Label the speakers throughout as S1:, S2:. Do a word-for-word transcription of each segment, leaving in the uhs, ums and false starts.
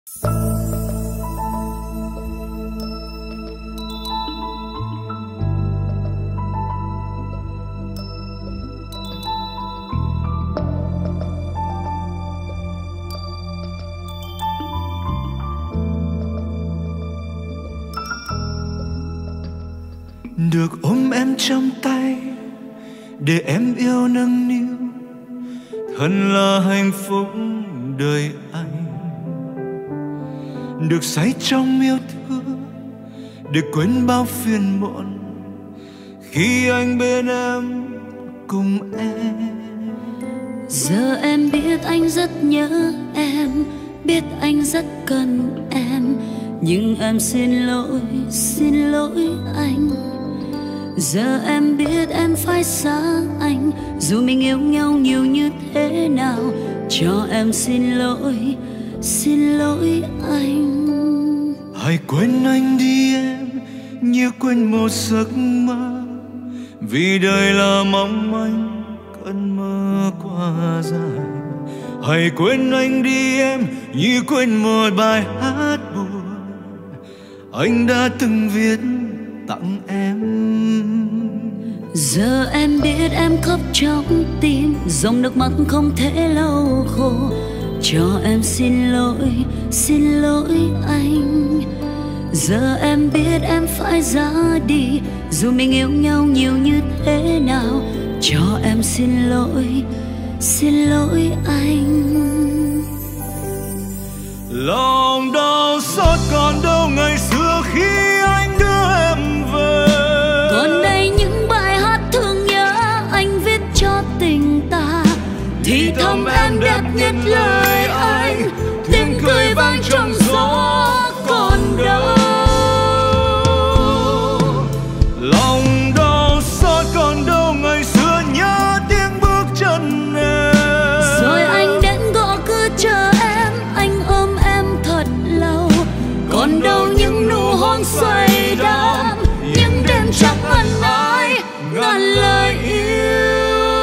S1: Được ôm em trong tay để em yêu nâng niu, thật là hạnh phúc đời anh. Được say trong yêu thương để quên bao phiền muộn khi anh bên em cùng em.
S2: Giờ em biết anh rất nhớ em, biết anh rất cần em, nhưng em xin lỗi, xin lỗi anh. Giờ em biết em phải xa anh, dù mình yêu nhau nhiều như thế nào. Cho em xin lỗi, xin lỗi anh.
S1: Hãy quên anh đi em, như quên một giấc mơ, vì đời là mong manh cơn mơ quá dài. Hãy quên anh đi em, như quên một bài hát buồn anh đã từng viết tặng em.
S2: Giờ em biết em khóc trong tim, dòng nước mắt không thể lau khô. Cho em xin lỗi, xin lỗi anh. Giờ em biết em phải ra đi, dù mình yêu nhau nhiều như thế nào. Cho em xin lỗi, xin lỗi anh.
S1: Lòng đau xót còn đâu ngày xưa khi anh đưa em về.
S2: Còn đây những bài hát thương nhớ anh viết cho tình ta, thì thầm em đẹp nhất lời anh, tiếng cười vang trong gió còn đâu.
S1: Lòng đau xót còn đâu ngày xưa nhớ tiếng bước chân em.
S2: Rồi anh đến gõ cửa chờ em, anh ôm em thật lâu. Còn đâu những nụ hôn say đắm, những đêm trắng ân ái ngàn lời yêu.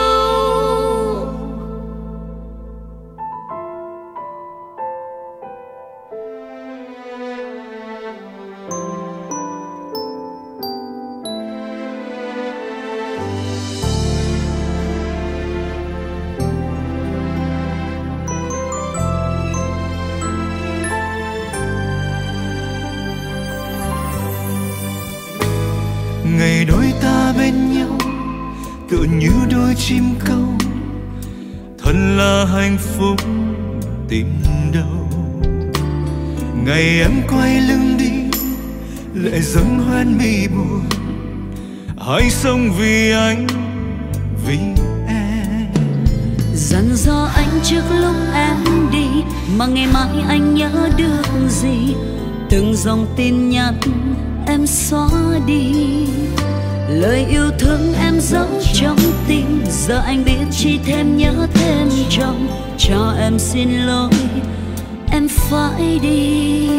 S1: Ngày đôi ta bên nhau tựa như đôi chim câu, thật là hạnh phúc tìm đâu. Ngày em quay lưng đi, lệ dâng hoen mi buồn. Hãy sống vì anh, vì em.
S2: Dặn dò anh trước lúc em đi, mà ngày mai anh nhớ được gì. Từng dòng tin nhắn em xóa đi, lời yêu thương em giấu trong tim. Giờ anh biết chỉ thêm nhớ thêm trong. Cho em xin lỗi, em phải đi.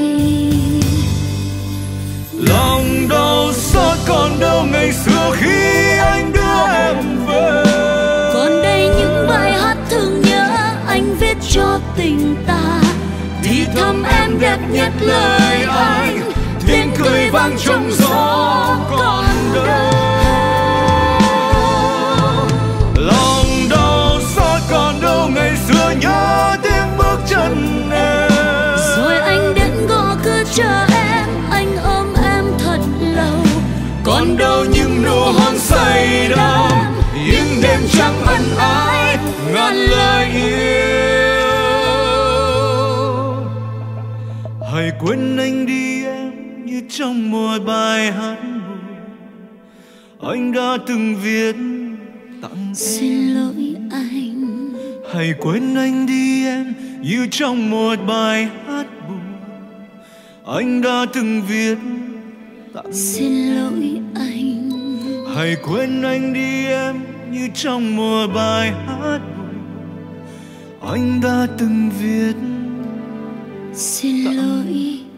S1: Lòng đau xót còn đâu ngày xưa khi anh đưa em về.
S2: Còn đây những bài hát thương nhớ anh viết cho tình ta, thì thầm em đẹp nhất lời anh, tiếng cười vang trong gió còn đâu.
S1: Lòng đau xót còn đâu ngày xưa nhớ tiếng bước chân em.
S2: Rồi anh đến gõ cửa chờ em, anh ôm em thật lâu.
S1: Còn đâu những nụ hôn say đắm, những đêm trắng ân ái ngàn lời yêu. Hãy quên anh đi em, như trong một bài hát buồn anh đã từng viết tặng em.
S2: Xin lỗi anh.
S1: Hãy quên anh đi em, như trong một bài hát buồn anh đã từng viết tặng.
S2: Xin lỗi anh.
S1: Hãy quên anh đi em, như trong một bài hát buồn anh đã từng viết.
S2: Xin lỗi